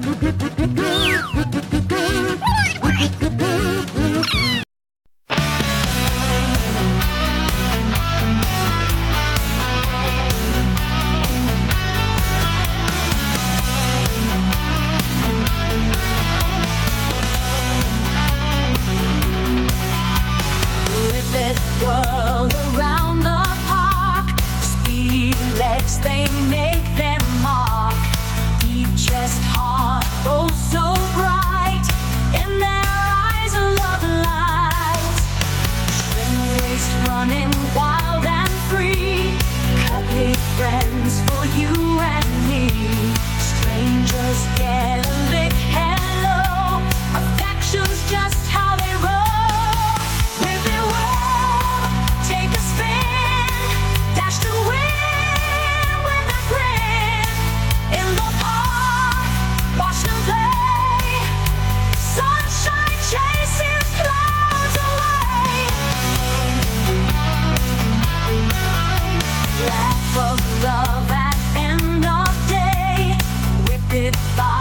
Whippet whirl around the park. Speedy legs, they make them mark. Deep chest, heart, oh so bright. In their eyes a love light. Trim waist running wild and free. Cuddly friends for you and me. Strangers get a lick, hello. Affection's just how they roll. Whippet whirl, take a spin. Dash to win with a grin. In the park, watch them play. Sunshine chases clouds away. Laugh of love at end of day. Whippet by